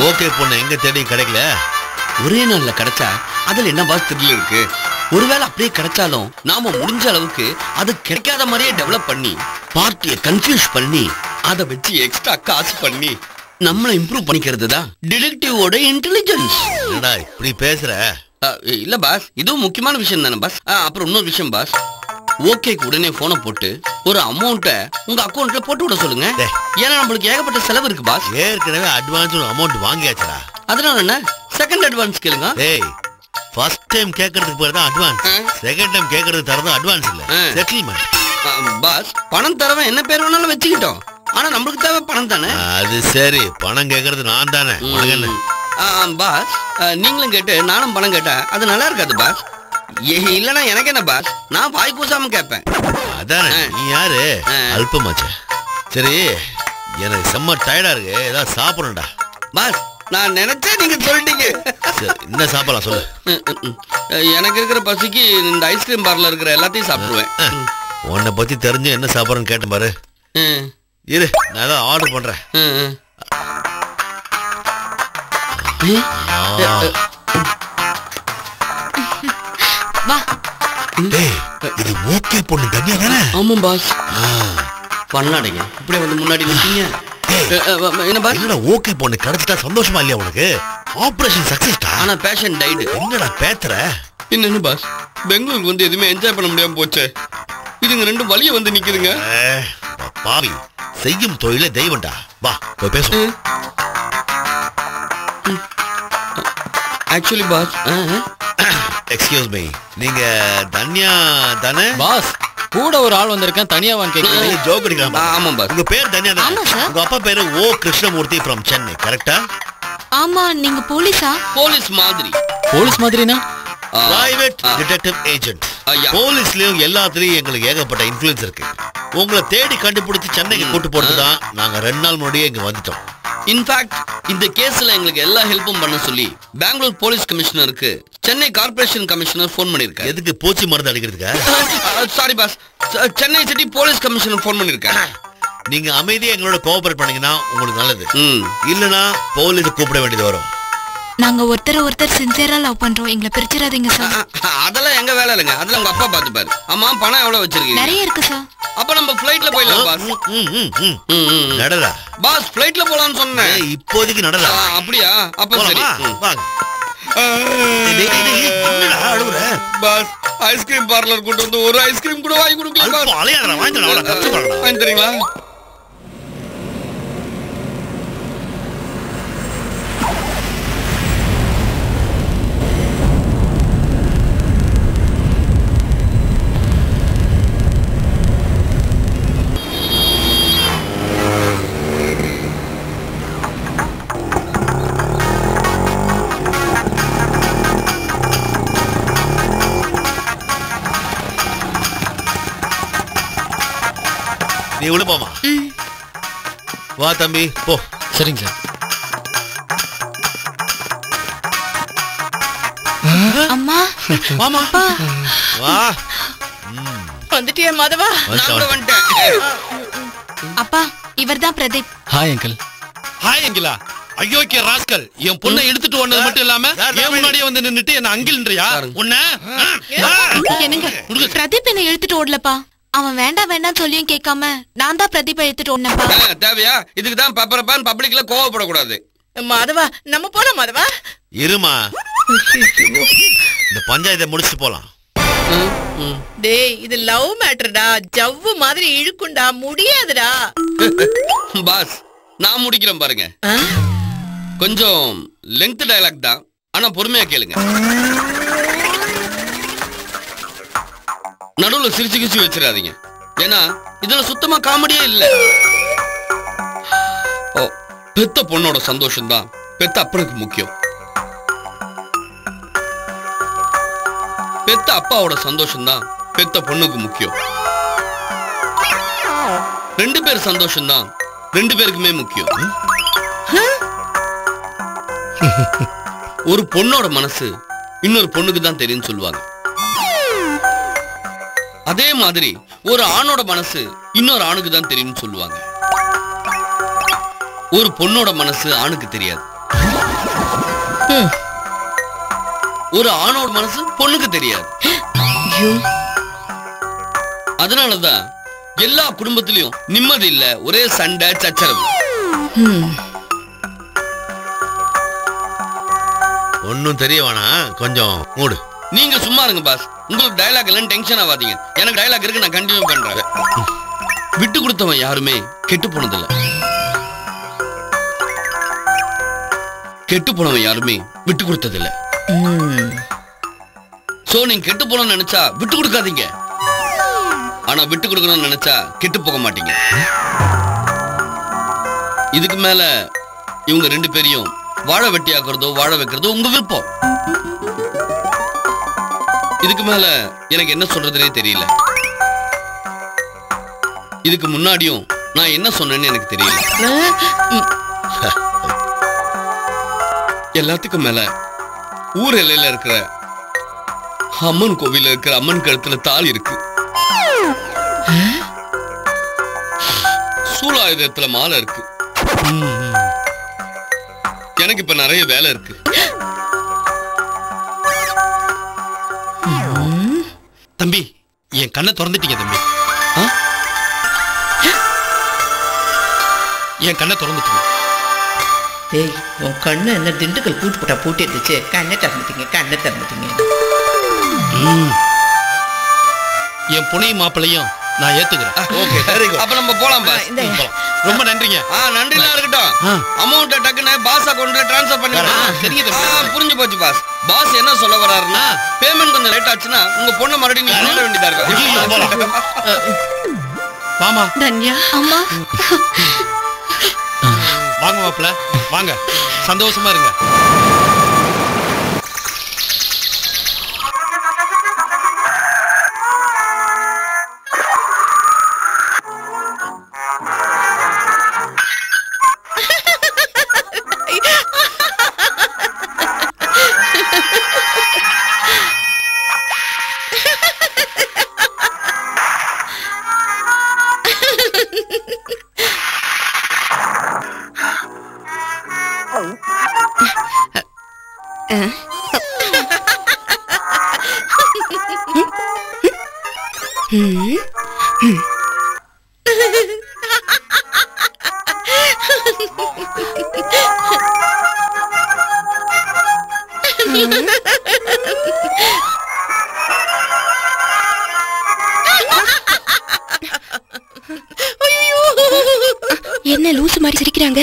Okay பொண்ணு எங்க தேடி கிடைக்கல. ஒரே நாள்ல கிடைச்சா அதுல என்ன பாஸ் த்ரில் இருக்கு? ஒருவேளை அப்படியே கிடைச்சாலும் நாம முடிஞ்ச அளவுக்கு அது கிடைக்காத மாதிரியே டெவலப் பண்ணி பார்ட்டியை கன்ஃபியூஸ் பண்ணி அதை வச்சு எக்ஸ்ட்ரா காசு பண்ணி நம்மள இம்ப்ரூவ் பண்ணிக்கிறது தான் டிடெக்டிவோட இன்டெலிஜென்ஸ். என்னடா இப்படி பேசுற? இல்ல பாஸ், இதுவும் முக்கியமான விஷயம் தானே பாஸ். அப்புறம் இன்னொரு விஷயம் பாஸ், ஓகேக்கு உடனே போனை போட்டு ஒரு அமௌண்ட்டை உங்க அக்கௌண்ட்ல போட்டு விட சொல்லுங்க. ஏன்னா நம்மளுக்கு ஏகப்பட்ட செலவு இருக்கு பாஸ். ஏற்கனவே அட்வான்ஸ் அமௌண்ட் வாங்கியாச்சுடா. அதனால என்ன செகண்ட் அட்வான்ஸ் கேளுங்க. டேய் ஃபர்ஸ்ட் டைம் கேக்குறதுக்கு பேர் தான் அட்வான்ஸ். செகண்ட் டைம் கேக்குறது தரது அட்வான்ஸ் இல்ல, செட்டில்மென்ட். பாஸ் பணம் தரவன் என்ன பேர் வேணாலும் வச்சுக்கிட்டோம், ஆனா நம்மளுக்கு தேவை பணம் தானே. அது சரி, பணம் கேக்குறது நான் தானே. பாஸ் நீங்களும் கேட்டு நானும் பணம் கேட்டேன், அது நல்லா இருக்காது பாஸ். இல்லனா எனக்கு என்ன பாஸ், நான் வாய் கூசாம கேட்பேன். அதானே, நீ யாரு? அல்பமாச்சே. சரி எனக்கு செம்ம டயர்டா இருக்கு, ஏதாவது சாப்பிடணும்டா. பாஸ் நான் நினைச்சேன் நீங்க சொல்லிட்டீங்க. என்ன சாப்பிடலாம் சொல்லு. எனக்கு இருக்கிற பசிக்கு இந்த ஐஸ்கிரீம் பார்ல இருக்கிற எல்லாத்தையும் சாப்பிடுவேன். உன்னை பத்தி தெரிஞ்சு என்ன சாப்பிடறேன்னு கேட்டேன் பாரு. இரு நான் ஏதாவது ஆர்டர் பண்றேன். இது ஓகே பொண்ணு தனியா தானே? ஆமா பாஸ். பண்ணாடுங்க இப்படியே வந்து முன்னாடி நிக்கீங்க. என்ன பாஸ்? என்னடா ஓகே பொண்ணு கிடைச்சிட்டா சந்தோஷமா இல்லையா உனக்கு? ஆபரேஷன் சக்சஸ்டா. ஆனா பேஷண்ட் டைடு. என்னடா பேத்துற? என்ன பாஸ், பெங்களூருக்கு வந்து எதுவுமே என்ஜாய் பண்ண முடியாம போச்சு. இதுங்க ரெண்டும் வலிய வந்து நிக்குதுங்க. பாவி, செய்யும் தொழிலே தெய்வம்டா. வா போய் பேசு. ஆக்சுவலி பாஸ், எக்ஸ்கியூஸ் மீ, நீங்க தன்யா தானே? பாஸ் கூட ஒரு ஆள் வந்திருக்கேன், தனியாவான்னு கேக்குறீங்க? ஜோக் அடிக்கலாம். ஆமா பாஸ். உங்க பேர் தன்யா தானே? உங்க அப்பா பேரு ஓ கிருஷ்ணமூர்த்தி ஃப்ரம் சென்னை, கரெக்ட்டா? ஆமா. நீங்க போலீஸா? போலீஸ் மாதிரி. போலீஸ் மாதிரினா பிரைவேட் டிடெக்டிவ் ஏஜென்ட். போலீஸ்லயும் எல்லாத்துலயும் எங்களுக்கு ஏகப்பட்ட இன்ஃப்ளூயன்ஸ் இருக்கு. உங்களை தேடி கண்டுபிடிச்சு சென்னைக்கு கூட்டு போறதுதான் நாங்க 2 நாள் முன்னாடியே இங்க வந்துட்டோம். இன்ஃபேக்ட் இந்த கேஸ்ல எங்களுக்கு எல்லா ஹெல்ப்பும் பண்ண சொல்லி பெங்களூர் போலீஸ் கமிஷனருக்கு சென்னை கார்ப்பரேஷன் கமிஷனர் போன் பண்ணிருக்காரு. எதுக்கு பூச்சி மருந்து அடிக்கிறதுக்கா? Sorry boss, Chennai city police commissioner phone பண்ணிருக்காரு. நீங்க அமைதியா எங்களோட கோஆபரேட் பண்ணீங்கன்னா உங்களுக்கு நல்லது. இல்லனா போலீஸ் கூப்பிட வேண்டியது வரும். நாங்க ஒருத்தர் சின்சியரா லவ் பண்றோம், எங்களை பிரிச்சிராதீங்க சார். அதெல்லாம் எங்க வேலை இல்லைங்க, அதெல்லாம் உங்க அப்பா பாத்துப்பாரு. ஆமா பணம் எவ்வளவு வச்சிருக்கீங்க? நிறைய இருக்கு சார். அப்ப நம்ம ஃளைட்ல போயிடலாம் பாஸ். நடடா பாஸ், ஃளைட்ல போலாம்னு சொன்னேன். இப்போதைக்கு நடடா. அப்படியா? அப்ப சரி வாங்க. பாஸ் ஐஸ்கிரீம் பார்லர் கூட்டு வந்து ஒரு ஐஸ்கிரீம் கூட வாங்கி கொடுக்கலாம் பாஸ். வாங்கி தரீங்களா? நீ உள்ள போமா. வா தம்பி போ. சரிங்க சார். அம்மா மாமா வா. வந்துட்டியா மாதவா? நான் கூட வந்துட்டேன். அப்பா இவர்தான் பிரதீப். Hi uncle. ஹாய் அங்கிளா? ஐயோ கே ராஸ்கல், என் பொண்ணை எடுத்துட்டு வந்தது மட்டும் இல்லாம என் முன்னாடியே வந்து நின்னுட்டு என்ன அங்கிள்ன்றியா? உன்ன என்னங்க பிரதீப் என்ன எடுத்துட்டு ஓடலப்பா. அவன் வேண்டாம் சொல்லியும் கேட்காம நான் தான் பிரதீப் எடுத்துட்டு ஓடனப்பா. தேவையா? இதுக்கு தான் பப்பரப்பான் பப்ளிக்ல கோவப்படக்கூடாது. மாதவா நம்ம போலாம் மாதவா. இருமா, இந்த பஞ்சாயத்தை முடிச்சுட்டு போலாம். டேய் இது லவ் மேட்டர்டா, ஜவ்வு மாதிரி இழுக்குண்டா, முடியாதுடா. பாஸ் நான் முடிக்கிறேன் பாருங்க. கொஞ்சம் லெங்த் டயலாக் தான், ஆனா பொறுமையா கேளுங்க. நடுவுல சிரிச்சு கிச்சு வச்சிடாதீங்க, ஏன்னா இதுல சுத்தமா காமெடியே இல்ல. பெத்த பொண்ணோட சந்தோஷம் தான் பெத்த அப்பனுக்கு முக்கியம். பெத்த அப்பாவோட சந்தோஷம் தான் பெத்த பொண்ணுக்கு முக்கியம். 2 பேர் சந்தோஷம் தான் 2 பேருக்குமே முக்கியம். ஒரு பொண்ணோட மனசு இன்னொரு பொண்ணுக்கு தான் தெரியும் சொல்லுவாங்க. அதே மாதிரி ஒரு ஆணோட மனசு இன்னொரு ஆணுக்கு தான் தெரியும் சொல்லுவாங்க. ஒரு பொண்ணோட மனசு ஆணுக்கு தெரியாது. ஒரு ஆணோட மனசு பொண்ணுக்கு தெரியாது. அதனாலதான் எல்லா குடும்பத்திலயும் நிம்மதி இல்ல, ஒரே சண்டை சச்சரவு. ஒன்னும் தெரிய வேணாம், கொஞ்சம் மூடு. நீங்க சும்மா இருங்க பாஸ். உங்களுக்கு டயலாக் எல்லாம் டென்ஷன் ஆகாதீங்க. எனக்கு டயலாக் இருக்கு, நான் கண்டினியூ பண்றேன். விட்டு கொடுத்தவன் யாருமே கெட்டு போனதில்ல, கெட்டு போனவன் யாருமே விட்டு கொடுத்ததில்ல. சோ நீங்க கெட்டு போனோம்னு நினைச்சா விட்டு கொடுக்காதீங்க. ஆனா விட்டு கொடுக்கணும்னு நினைச்சா கெட்டு போக மாட்டீங்க. இதுக்கு மேல இவங்க 2 பேரையும் வாழ வெட்டி ஆக்குறதோ வாழ வைக்கிறதோ உங்க விருப்பம். இதுக்கு மேல எனக்கு என்ன சொல்றதுனே தெரியல. இதுக்கு முன்னாடியும் நான் என்ன சொன்னேன்னு எனக்கு தெரியல. எல்லாத்துக்கும் மேல ஊர் எல்லையில இருக்கிற அம்மன் கோவில இருக்கிற அம்மன் கழுத்துல தாலி இருக்கு, சூலாயுதத்துல மாலை இருக்கு. எனக்கு இப்ப நிறைய வேலை இருக்கு. தம்பி, என் கண்ணை திறந்துட்டீங்க தம்பி. என் கண்ணை திறந்துட்டீங்க. டேய், உன் கண்ணு என்ன திண்டுக்கல் பூட்டு போட்டா பூட்டி இருந்துச்சு. கண்ணை திறந்துட்டீங்க, கண்ணை திறந்துட்டீங்க. என் புனையும் மாப்பிளையும் நான் ஏத்துக்கிறேன். ஓகே, அப்ப நம்ம போலாம் பாஸ். ரொம்ப நன்றிங்க. நன்றிலாம் இருக்கட்டும். அமௌண்ட் டக்குன்னு பாஸ் அக்கவுண்ட்ல ட்ரான்ஸ்ஃபர் பண்ணிடுறேன். புரிஞ்சு போச்சு பாஸ். பாஸ் என்ன சொல்ல வராருன்னா, பேமெண்ட் கொஞ்சம் லேட் ஆச்சுன்னா உங்க பொண்ணை மறுபடியும் நீங்க சொல்ல வேண்டியதா இருக்கும். மாமா, தன்யா அம்மா, வாங்க மாப்பிள்ள, வாங்க, சந்தோஷமா இருங்க. என்ன லூசு மாதிரி சிரிக்கிறாங்க?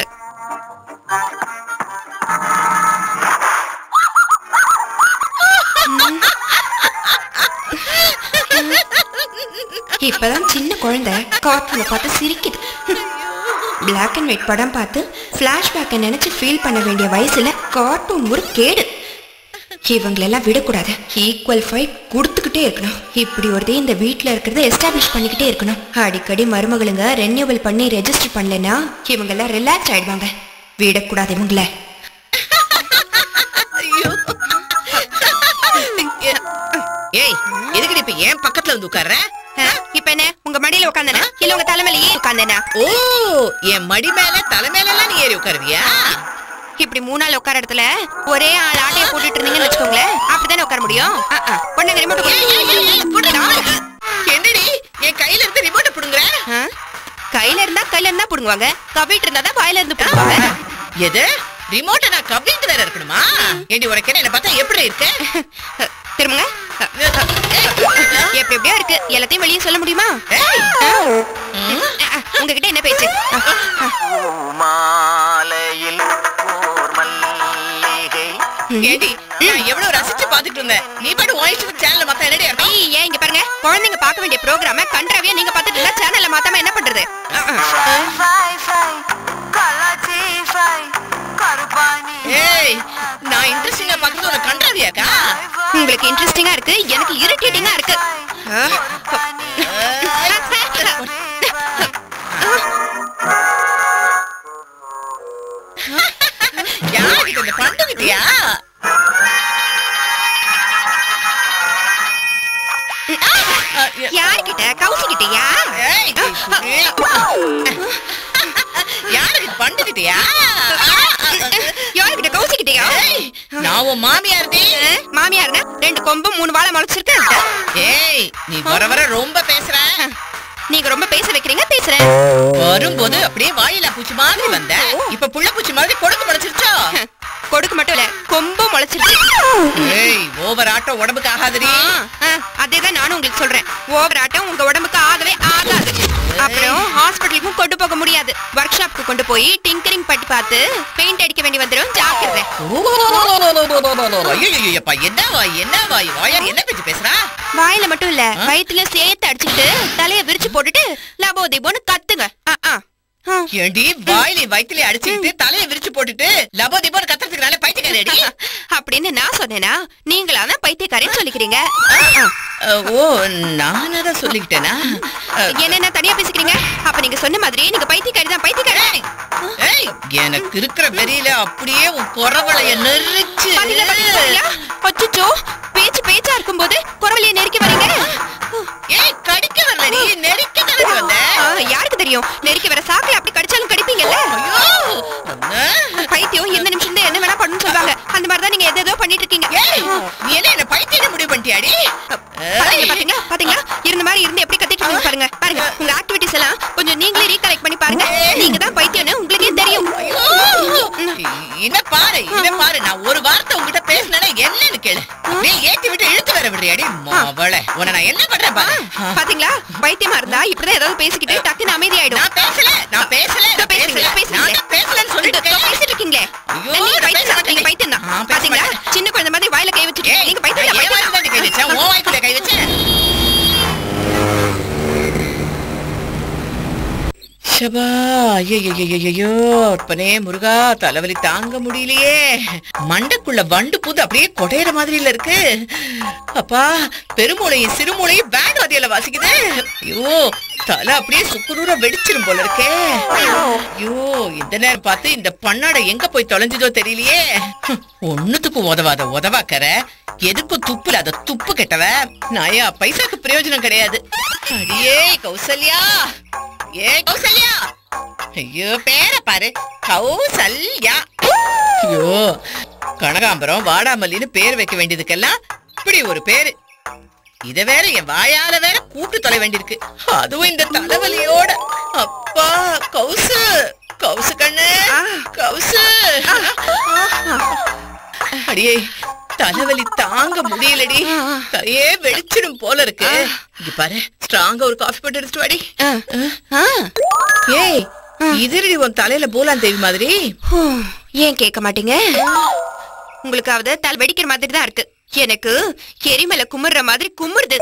இப்பதான் சின்ன குழந்தை கார்ட்டூனை பார்த்து சிரிக்குது. பிளாக் அண்ட் ஒயிட் படம் பார்த்து பிளாஷ்பேக்கை நினைச்சு ஃபீல் பண்ண வேண்டிய வயசுல கார்ட்டூன் ஒரு கேடு. இவங்களெல்லாம் விடக்கூடாது. ஈக்குவல் ஃபைட் கொடுத்துக்கிட்டே இருக்கணும். இப்படி ஒருத்தே இந்த வீட்டில் இருக்கிறத எஸ்டாப்ளிஷ் பண்ணிக்கிட்டே இருக்கணும். அடிக்கடி மருமகளுங்க ரெனியூவல் பண்ணி ரெஜிஸ்டர் பண்ணலன்னா இவங்கெல்லாம் ரிலாக்ஸ் ஆயிடுவாங்க. விடக்கூடாது இவங்கள. ஏய், எதுக்கு இப்ப ஏன் பக்கத்துல வந்து உட்கார்ற? இப்ப என்ன உங்க மடியில உட்கார்ந்தனா இல்ல உங்க தலைமையில உட்கார்ந்தனா? ஓ, என் மடி மேல தலைமையில எல்லாம் நீ ஏறி உட்காருவியா? இப்படி 3 நாள் உட்கார இடத்துல ஒரே ஆள் ஆட்டைய போட்டுட்டு இருந்தீங்கன்னு வச்சுக்கோங்களேன், அப்படித்தானே உட்கார முடியும். பொண்ணுங்க ரிமோட் என்னடி என் கையில இருந்து ரிமோட் புடுங்குற? கையில இருந்தா புடுங்குவாங்க, கவிட்டு இருந்தா வாயில இருந்து புடுங்குவாங்க. எது ரிமோட்ட நான் கவிட்டு வேற இருக்கணுமா? ஏண்டி உனக்கு என்ன பார்த்தா எப்படி இருக்கு? திரும்புங்க. எப்படியோ இருக்கு, எல்லாத்தையும் வெளியே சொல்ல முடியுமா? உங்ககிட்ட என்ன பேச்சு? ஏண்டி நான் எவ்வளவு ரசிச்சு பாத்துட்டு இருந்தேன். நீ பாட்டு வாய்ஸ் சேனல்ல மாத்த என்னடி அர்த்தம்? ஏன் இங்க பாருங்க, குழந்தைங்க பார்க்க வேண்டிய ப்ரோகிராம கண்டராவியா நீங்க பாத்துட்டு இருந்தா சேனல்ல மாத்தாம என்ன பண்றது? ஏய், நான் இன்ட்ரெஸ்டிங்கா பாக்குறது உனக்கு கண்டராவியாக்கா? உங்களுக்கு இன்ட்ரெஸ்டிங்கா இருக்கு, எனக்கு இரிட்டேட்டிங்கா இருக்கு. யாருக்கு இந்த பண்டுகிட்டியா? யாருக்கிட்ட? கவுசிக்கிட்டயா? யாருக்கு பண்டுகிட்டியா? யாருக்கிட்ட கவுசிக்கிட்டியா? நான் உன் மாமியார்டி. மாமியார்னா 2 கொம்பு 3 வாழை முளைச்சிருக்கு. ஏய், நீ வர வர ரொம்ப பேசுற. நீங்க ரொம்ப பேச வைக்கிறீங்க. பேசுறேன். வரும்போது அப்படியே வாயில பூச்சி மாதிரி வந்த. இப்ப புள்ள பூச்சி மாதிரி கொடுக்கு முளைச்சிருச்சோ? கொடுக்கு மட்டும் இல்ல, கொம்பு முளைச்சிருச்சு. ஏய், ஓவர் ஆட்டம் உடம்புக்கு ஆகாதுடி. அதேதான் நானும் உங்களுக்கு சொல்றேன். ஓவர் ஆட்டம் உங்க உடம்புக்கு ஆகவே ஆகாது. அப்புறம் ஹாஸ்பிட்டலுக்கும் கொண்டு போக முடியாது. ஒர்க் ஷாப்க்கு கொண்டு போய் டிங்கரிங் பட்டி பார்த்து பெயிண்ட் அடிக்க வேண்டி வந்துரும். ஜாக்கிரதை. ஐயோ, என்ன வாய் வாயார் என்ன பேச்சு பேசுறா? வாயில மட்டும் இல்ல, வயித்துல சேர்த்து அடிச்சுட்டு தலைய விரிச்சு போட்டுட்டு லபோ திபோன்னு கத்துங்க. ஏண்டி வாயில வயித்துல அடிச்சுக்கிட்டு தலையை விரிச்சு போட்டுட்டு லபோ திபோன்னு கத்துறதுக்குனால பைத்தியக்காரடி அப்படின்னு நான் சொன்னேனா? நீங்களா தான் பைத்தியக்காரன்னு சொல்லிக்கிறீங்க. ஓ, நான் அதான் சொல்லிக்கிட்டேனா? என்ன தனியா பேசிக்கிறீங்க? அப்ப நீங்க சொன்ன மாதிரி நீங்க பைத்தியக்காரி தான். பைத்தியக்காரி. எனக்கு இருக்கிற வெறியில அப்படியே உன் குறவளைய நெரிச்சு. அச்சோ, பேச்சா இருக்கும்போது குறவளைய நெருக்கி வரீங்க. ஏய், கடிக்க வரலடி, நெரிக்க தானே வந்த. யாருக்கு தெரியும், நெருக்கி வர சாக்குல அப்படி கடிச்சாலும் கடிப்பீங்கல்ல. பைத்தியம் எந்த நிமிஷம் தான் என்ன வேணா பண்ணணும்னு சொல்றாங்க. அந்த மாதிரி தான் நீங்க எதோ பண்ணிட்டு இருக்கீங்க. நீ என்ன பைத்தியம் முடிவு பண்ணிட்டியாடி? பாத்தீங்களா இருந்த மாதிரி இருந்து எப்படி கத்திட்டு இருக்கீங்க பாருங்க. பாருங்க, உங்க ஆக்டிவிட்டிஸ் எல்லாம் கொஞ்சம் நீங்களே ரீகலெக்ட் பண்ணி பாருங்க. நீங்க தான் பைத்தியம்னு உங்களுக்கே தெரியும். இத பாரு, நான் ஒரு வார்த்தை உங்ககிட்ட பேசினேன்னா என்னன்னு கேளு. அப்படியே ஏத்தி விட்டு இழுத்து வர விடுறியாடி மாவளே. உன்னை நான் என்ன பண்றேன் பாரு. பாத்தீங்களா, பைத்தியமா இருந்தா இப்படிதான் ஏதாவது பேசிக்கிட்டு டக்குன்னு அமைதியாயிடும். நான் பேசலன்னு சொல்லிட்டு பேசிட்டு இருக்கீங்களே. நீங்க பைத்தியம் தான். பாத்தீங்களா, சின்ன குழந்தை மாதிரி வாயில கை வச்சுட்டு நீங்க பைத்தியம். கை வச்சேன், உன் வாய்க்குள்ள கை வச்சேன். சபா, ஐயோ அப்பனே முருகா, தலைவலி தாங்க முடியலையே. மண்டைக்குள்ள வண்டு பூந்து அப்படியே கொடையிற மாதிரில இருக்கு. அப்பா, பெருமூளையும் சிறுமூளையும் பேண்ட் வாதியில வாசிக்குது. ஐயோ, தலை அப்படியே சுக்குநூறா வெடிச்சிரும் போல இருக்கே. ஐயோ, இந்த நேரம் பார்த்து இந்த பண்ணாடை எங்க போய் தொலைஞ்சதோ தெரியலையே. ஒண்ணுத்துக்கும் உதவாக்கற, எதுக்கும் துப்புல அத துப்பு கெட்டவ. நாயா பைசாக்கு பிரயோஜனம் கிடையாது. அடியே கௌசல்யா, கௌசல்யா. ஐயோ, பேர பாரு, கௌசல்யா. ஐயோ, கனகாம்பரம் வாடாமல்லின்னு பேர் வைக்க வேண்டியதுக்கெல்லாம் இப்படி ஒரு பேரு. இத வேற என் வாயால வேற கூப்பிட்டு தொலை வேண்டியிருக்கு, அதுவும் இந்த தலைவலியோட. அப்பா, கௌசு கண்ணு, கௌசு. அடியே, தலைவலி தாங்க முடியலடி, தலையே வெளிச்சிடும் போல இருக்கு. இங்க பாரு, ஸ்ட்ராங்கா ஒரு காஃபி போட்டு எடுத்துட்டு வாடி. ஏய், இதுடி உன் தலையில பூலான் தேவி மாதிரி. ஏன் கேட்க மாட்டீங்க? உங்களுக்காவது தலை வெடிக்கிற மாதிரி தான் இருக்கு. எனக்கு எரிமலை குமுற மாதிரி குமுறுது.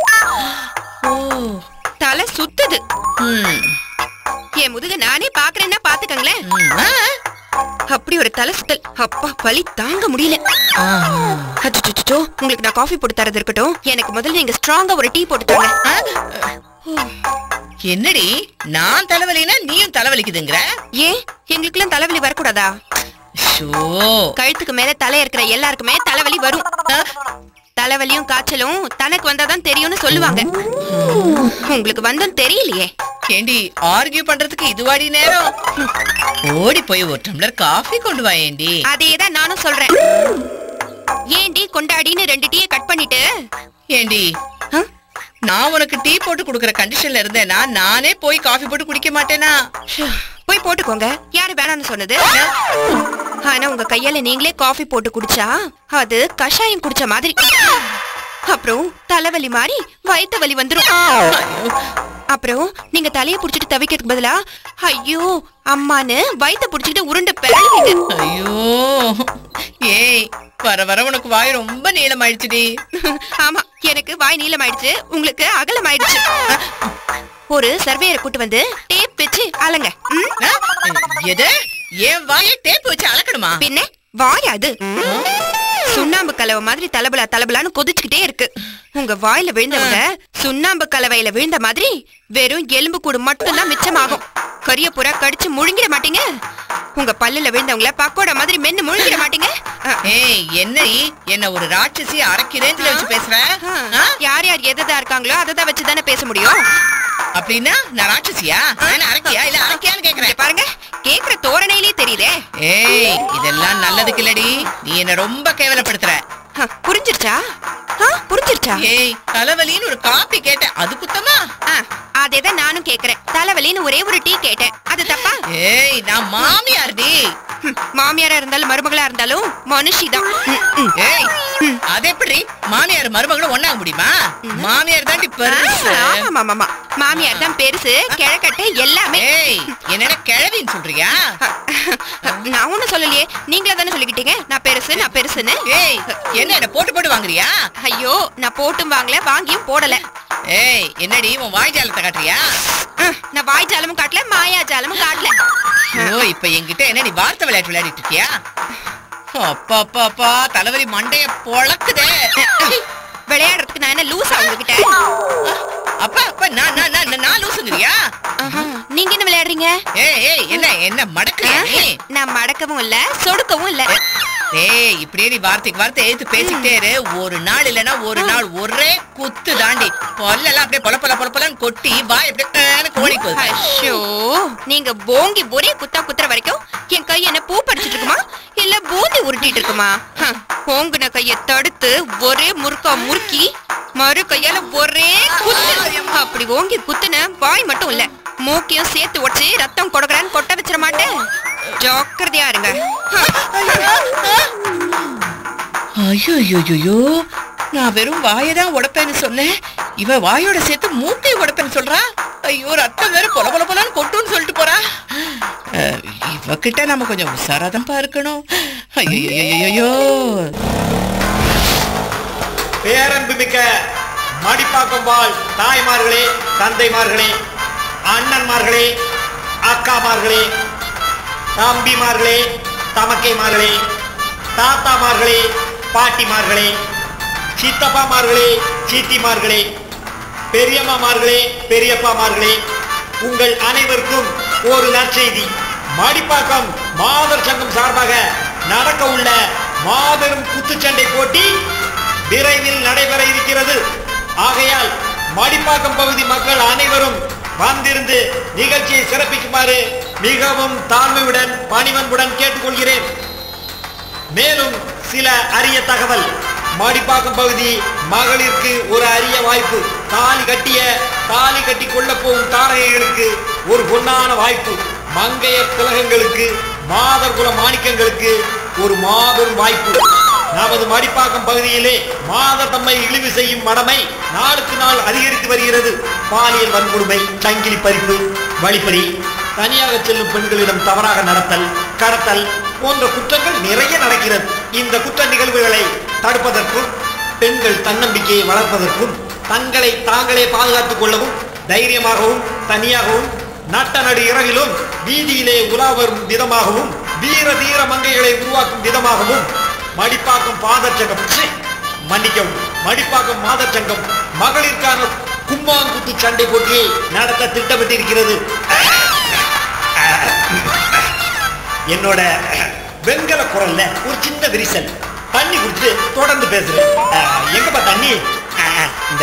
தலை சுத்துது. என் முதுக நானே பாக்குறேன்னா பாத்துக்கங்களேன். அப்படி ஒரு தலை சுத்தல். அப்பா, பலி தாங்க முடியல. அச்சோ, உங்களுக்கு நான் காஃபி போட்டு தரது இருக்கட்டும். எனக்கு முதல்ல நீங்க ஸ்ட்ராங்கா ஒரு டீ போட்டு தாங்க. என்னடி, நான் தலைவலினா நீயும் தலைவலிக்குதுங்கற? ஏன், எங்களுக்கு எல்லாம் தலைவலி வரக்கூடாதா? கழுத்துக்கு மேல தலை இருக்கிற எல்லாருக்குமே தலைவலி வரும். தலைவலியும் காய்ச்சலும் தனக்கு வந்தாதான் தெரியும்னு சொல்லுவாங்க. உங்களுக்கு வந்தும் தெரியலையே. ஏண்டி, ஆர்கியூ பண்றதுக்கு இதுவாடி நேரம்? ஓடி போய் ஒரு டம்ளர் காஃபி கொண்டு வா. ஏண்டி, அதேதான் நானும் சொல்றேன். ஏண்டி கொண்டாடின்னு 2 டீயை கட் பண்ணிட்டு. ஏண்டி, நான் உனக்கு டீ போட்டு குடுக்கற கண்டிஷன்ல இருந்தேனா நானே போய் காஃபி போட்டு குடிக்க மாட்டேனா? போய் போட்டுக்கோங்க, யாரு வேணாம்னு சொன்னது? ஆனா உங்க கையால நீங்களே காஃபி போட்டு குடிச்சா அது கஷாயம் குடிச்ச மாதிரி. அப்புறம் தலைவலி மாதிரி வயித்து வலி வந்துரும். அப்புறம் நீங்க தலைய புடிச்சிட்டு தவிக்கிறதுக்கு பதிலா ஐயோ அம்மான்னு வயித்த புடிச்சிட்டு உருண்டு பெறலீங்க. ஐயோ, ஏய், வர வர உனக்கு வாய் ரொம்ப நீளமாயிடுச்சுடி. ஆமா, எனக்கு வாய் நீளமாயிடுச்சு, உங்களுக்கு அகலமாயிடுச்சு. ஒரு சர்வேயரை கூட்டு வந்து டேப் வச்சு அலங்க. எது, என் வாயை டேப் வச்சு அளக்கணுமா? பின்ன வாய் அது சுண்ணாம்பு கலவை மாதிரி தலபலான்னு கொதிச்சுக்கிட்டே இருக்கு. உங்க வாயில விழுந்தவங்க சுண்ணாம்பு கலவையில விழுந்த மாதிரி வெறும் எலும்பு கூடு மட்டும் தான் மிச்சமாகும். கரிய புறா கடிச்சு முழுங்கிட மாட்டீங்க. உங்க பல்லுல விழுந்தவங்கள பக்கோடா மாதிரி மென்னு முழுங்கிட மாட்டீங்க. ஏய், என்ன ஒரு ராட்சசி அரக்கி ரேஞ்சில வச்சு பேசுற? யார் யார் எதா இருக்காங்களோ அததான் வச்சுதானே பேச முடியும். அப்படின்னா நான் ராட்சசியா? நான் அரக்கியா இல்ல அரக்கியான்னு கேக்குறேன். பாருங்க, கேக்குற தோரணையிலே தெரியுதே. ஏய், இதெல்லாம் நல்லதுக்கு இல்லடி. நீ என்ன ரொம்ப கேவலப்படுத்துற. புரிஞ்சிருச்சா? புரிஞ்சிருச்சா? ஏய், தலைவலின்னு ஒரு காபி கேட்டேன், அது குத்தமா? அதேதான் நானும் கேக்குறேன். தலைவலின்னு ஒரே ஒரு டீ கேட்டேன், அது தப்பா? ஏய், நான் மாமியார்டி. மாமியாரா இருந்தாலும் மருமகளா இருந்தாலும் மனுஷிதான். ஏய், அது எப்படி மாமியார் மருமகளும் ஒண்ணாக முடியுமா? மாமியார் தான் பெருசு. ஆமா, மாமியார் தான் பெருசு, கிழக்கட்டு எல்லாமே. ஏய், என்னடா கிழவின்னு சொல்றியா? நான் ஒண்ணும் சொல்லலையே, நீங்களே தானே சொல்லிக்கிட்டீங்க நான் பெருசுன்னு. ஏய், என்ன போட்டு போட்டு வாங்குறியா? ஐயோ, நான் போட்டும் வாங்கல, வாங்கியும் போடல. ஏய், என்னடி உன் வாய்ஜாலத்தை காட்டுறியா? நான் வாய்ஜாலமும் காட்டல, மாயாஜாலமும் காட்டல. ஓ, இப்ப என்கிட்ட என்ன நீ வார்த்தை விளையாட்டு விளையாடிட்டு இருக்கியா? அப்பா தலைவலி மண்டைய பொளக்குதே. விளையாடுறதுக்கு நான் என்ன லூசா உங்ககிட்ட? அப்பா நான் லூசுங்கறியா? நீங்க என்ன விளையாடுறீங்க? ஏய், என்ன மடக்குறியா நீ? நான் மடக்கவும் இல்ல, சொடுக்கவும் இல்ல. ஏய், இப்படியே நீ வார்த்தைக்கு வார்த்தை ஏத்து பேசிக்கிட்டே இரு. ஒரு நாள் இல்லனா ஒரு நாள் ஒரே குத்து தாண்டி பல்லெல்லாம் அப்படியே பொலப்பலன்னு கொட்டி வாய் அப்படியே கோழி போகுது. ஐயோ, நீங்க போங்கி ஒரே குத்துற வரைக்கும் என் கை என்ன பூ பறிச்சிட்டு இருக்குமா இல்ல பூந்தி உருட்டிட்டு இருக்குமா? போங்குன கைய தடுத்து ஒரே முறுக்கி மறு கையால ஒரே குத்து. அப்படி ஓங்கி குத்துன வாய் மட்டும் இல்ல, மூக்கையும் சேர்த்து உடச்சு ரத்தம் கொடுக்கறான்னு கொட்ட வச்சிட மாட்டேன். ஜாக்கிரதையா இருங்க. ஐயோ, நான் வெறும் வாயதான் உடைப்பேன்னு சொன்னேன், இவ வாயோட சேர்த்து மூக்கை உடைப்பேன்னு சொல்றா. ஐயோ, ரத்தம் வேற பொலன்னு கொட்டுன்னு சொல்லிட்டு போறா. இவகிட்ட நம்ம கொஞ்சம் உசாராதம்பா இருக்கணும். ஐயோ, பேரன்புமிக்க மடிப்பாக்கம் வாழ் தாய்மார்களே, தந்தைமார்களே, அண்ணன்மார்களே, அக்காமார்களே, தம்பிமார்களே, தமக்கைமார்களே, தாத்தாமார்களே, பாட்டிமார்களே, சித்தப்பாமார்களே, சித்திமார்களே, பெரியம்மாமார்களே, பெரியப்பாமார்களே, உங்கள் அனைவருக்கும் ஒரு நற்செய்தி. மடிப்பாக்கம் மாதர் சங்கம் சார்பாக நடக்க உள்ள மாபெரும் குத்துச்சண்டை போட்டி விரைவில் நடைபெற இருக்கிறது. ஆகையால் மடிப்பாக்கம் பகுதி மக்கள் அனைவரும் வந்திருந்து நிகழ்ச்சியை சிறப்பிக்குமாறு மிகவும் தாழ்மையுடன் பணிவன்புடன் கேட்டுக்கொள்கிறேன். மேலும் சில அரிய தகவல். மடிப்பாக்கம் பகுதி மகளிருக்கு ஒரு அரிய வாய்ப்பு. தாலி கட்டி கொள்ள போகும் தாரகைகளுக்கு ஒரு பொன்னான வாய்ப்பு. மங்கையர் திலகங்களுக்கு, மாதர்குல மாணிக்கங்களுக்கு ஒரு மாபெரும் வாய்ப்பு. நமது மடிப்பாக்கம் பகுதியிலே மாதர் தம்மை இழிவு செய்யும் மடமை நாளுக்கு நாள் அதிகரித்து வருகிறது. பாலியல் வன்கொடுமை, சங்கிலி பறிப்பு, வழிப்பறி, தனியாக செல்லும் பெண்களிடம் தவறாக நடத்தல், கடத்தல் போன்ற குற்றங்கள் நிறைய நடக்கிறது. இந்த குற்ற நிகழ்வுகளை தடுப்பதற்கும் பெண்கள் தன்னம்பிக்கையை வளர்ப்பதற்கும் தங்களை தாங்களே பாதுகாத்துக் கொள்ளவும் தைரியமாகவும் தனியாகவும் நட்ட நடு இரவிலும் வீதியிலே உலா வரும் விதமாகவும் வீர தீர மங்கைகளை உருவாக்கும் விதமாகவும் மடிப்பாக்கம் மடிப்பாக்கம் மாதர் சங்கம் மகளிருக்கான கும்மாங்குத்து சண்டை போட்டியை நடத்த திட்டமிட்டிருக்கிறது. என்னோட வெண்கல குரல்ல ஒரு சின்ன விரிசல். தண்ணி குடிச்சு தொடர்ந்து பேசுறேன். எங்கப்பா தண்ணி? இந்த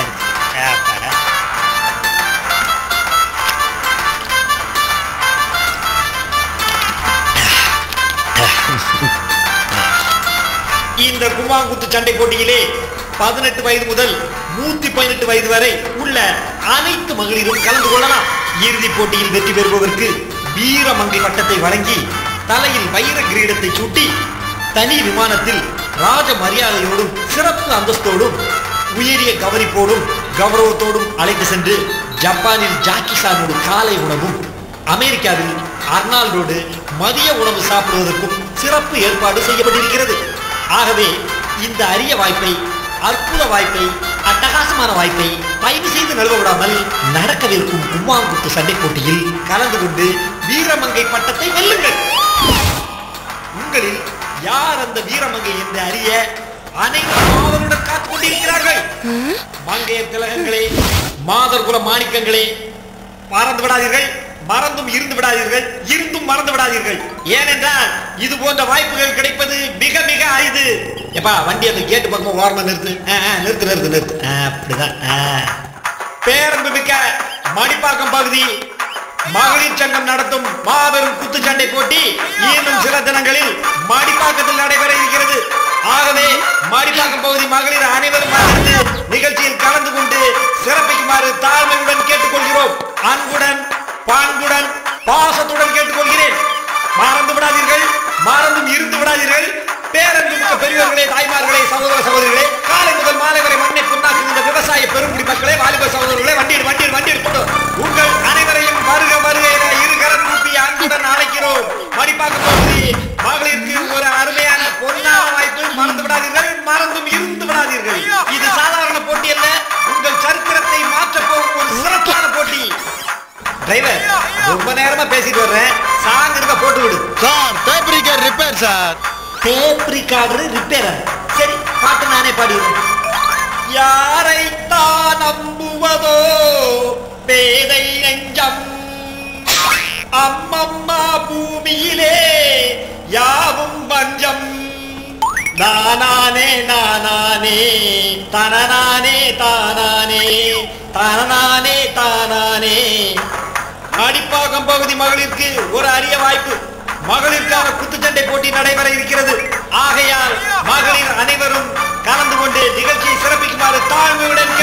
இந்த கும்மாங்குத்து சண்டை போட்டியிலே 18 வயது முதல் 118 வயது வரை உள்ள அனைத்து மகளிரும் கலந்து கொள்ளலாம். இறுதிப் போட்டியில் வெற்றி பெறுபவருக்கு வீரமங்கை பட்டத்தை வழங்கி தலையில் வைர கிரீடத்தை சூட்டி தனி விமானத்தில் ராஜ மரியாதையோடும் சிறப்பு அந்தஸ்தோடும் உயரிய கௌரவத்தோடும் அழைத்து சென்று ஜப்பானில் ஜாக்கி சானோடு காலை உணவும், அமெரிக்காவில் அர்னால்டோடு மதிய உணவு சாப்பிடுவதற்கும் சிறப்பு ஏற்பாடு செய்யப்பட்டிருக்கிறது. ஆகவே இந்த அரிய வாய்ப்பை, அற்புத வாய்ப்பை, அட்டகாசமான வாய்ப்பை பயணி செய்து நழுவ விடாமல் நடக்கவிருக்கும் கும்மாங்குத்து சண்டை போட்டியில் கலந்து கொண்டு வீரமங்கை பட்டத்தை வெல்லுங்கள். உங்களில் யார் அந்த வீரமங்கை என்று அறிய அனைவரும் அவருடன் காத்துக் கொண்டிருக்கிறார்கள். மங்கையர் திலகங்களே, மாதர்குல மாணிக்கங்களே, மறந்து விடாதீர்கள். மறந்தும் இருந்து விடாதீர்கள், இருந்தும் மறந்து விடாதீர்கள். ஏனென்றால் இது போன்ற வாய்ப்புகள் கிடைப்பது மிக மிக அரிது. எப்பா வண்டி அந்த கேட்டு பக்கமா ஓரமா நிறுத்து. நிறுத்து. அப்படிதான். பேரன்புமிக்க மடிப்பாக்கம் பகுதி மகளிர் சங்கம் நடத்தும் மாபெரும் குத்துச்சண்டை போட்டி இன்னும் சில தினங்களில் மடிப்பாக்கத்தில் நடைபெற இருக்கிறது. ஆகவே மடிப்பாக்கம் பகுதி மகளிர் அனைவரும் நிகழ்ச்சியில் கலந்து கொண்டு சிறப்பிக்குமாறு தாழ்மையுடன் கேட்டுக்கொள்கிறோம். அன்புடன் பான்புடன் பாசத்துடன் கேட்டுக்கொள்கிறேன். மறந்து விடாதீர்கள், மறந்தும் இருந்து விடாதீர்கள். பேரன்புமிக்க பெரியவர்களே, தாய்மார்களே, சகோதர சகோதரிகளே, காலை முதல் மாலை வரை மண்ணை புண்ணாக்கும் இந்த விவசாய பெருங்குடி மக்களே, வாலிப சகோதரர்களே, வண்டியில் போட்டு உங்கள் அனைவரையும் வருக வருக என இருகரம் கூப்பி அன்புடன் அழைக்கிறோம். மடிப்பாக்கம் பகுதி மகளிருக்கு ஒரு அருமையான பொன்னான வாய்ப்பு. மறந்து விடாதீர்கள், மறந்தும் இருந்து விடாதீர்கள். இது சாதாரண போட்டி அல்ல, உங்கள் சரித்திரத்தை மாற்றப் போகும் ஒரு சிறப்பான போட்டி. டிரைவர், ரொம்ப நேரமா பேசிட்டு வர்றேன், சாங் இருக்க போட்டு விடு. Sir tape recorder repair sir. Tape recorder repair? சரி, பாட்டு நானே பாடிடுறேன். யாரைத்தான் நம்புவதோ பேதை நெஞ்சம், அம்மம்மா பூமியிலே யாவும் பஞ்சம். நானானே நானானே தனநானே தானானே தனநானே தானானே. மடிப்பாக்கம் பகுதி மகளிருக்கு ஒரு அரிய வாய்ப்பு. மகளிருக்கான குத்துச்சண்டை போட்டி நடைபெற இருக்கிறது. ஆகையால் மகளிர் அனைவரும் கலந்து கொண்டு நிகழ்ச்சியை சிறப்பிக்குமாறு தாழ்மையுடன்